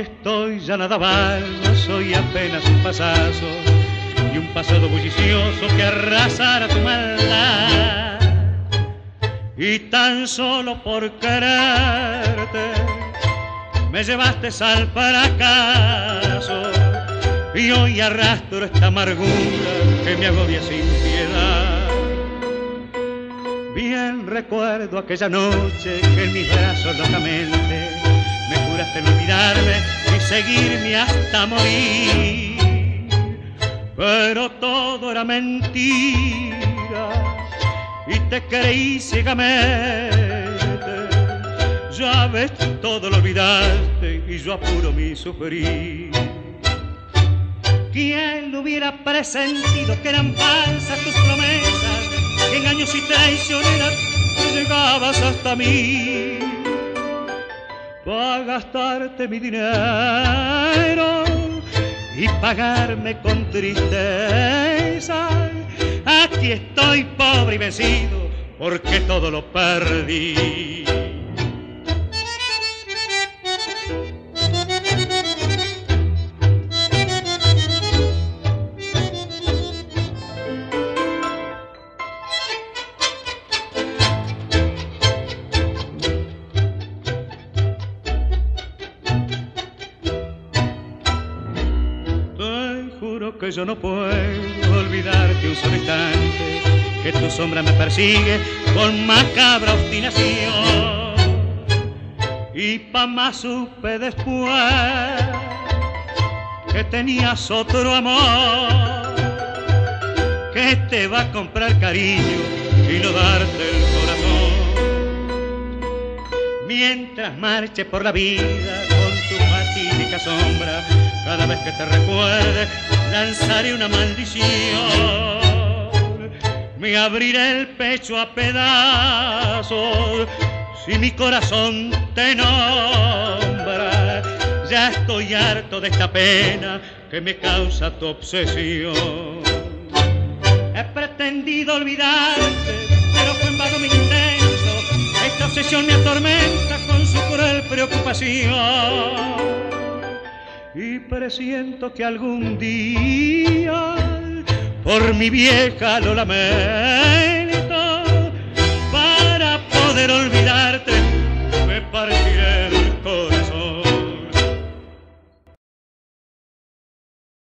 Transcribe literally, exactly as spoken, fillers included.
estoy ya nada valgo, soy apenas un pasazo y un pasado bullicioso que arrasara tu maldad. Y tan solo por quererte me llevaste al fracaso y hoy arrastro esta amargura que me agobia sin piedad. Bien recuerdo aquella noche que en mis brazos locamente me juraste no olvidarme y seguirme hasta morir, pero todo era mentira y te creí ciegamente. Ya ves, todo lo olvidaste y yo apuro mi sufrir. ¿Quién lo hubiera presentido que eran falsas tus promesas, que engaños y traicioneras tú llegabas hasta mí? Para gastarte mi dinero y pagarme con tristeza, aquí estoy pobre y vencido porque todo lo perdí. Que yo no puedo olvidarte un solo instante, que tu sombra me persigue con macabra obstinación. Y pa' más supe después que tenías otro amor, que te va a comprar cariño y no darte el corazón. Mientras marche por la vida con tu fatídica sombra, cada vez que te recuerde lanzaré una maldición. Me abriré el pecho a pedazos si mi corazón te nombra. Ya estoy harto de esta pena que me causa tu obsesión. He pretendido olvidarte, pero fue en vano mi intento. Esta obsesión me atormenta con su cruel preocupación. Y presiento que algún día por mi vieja lo lamento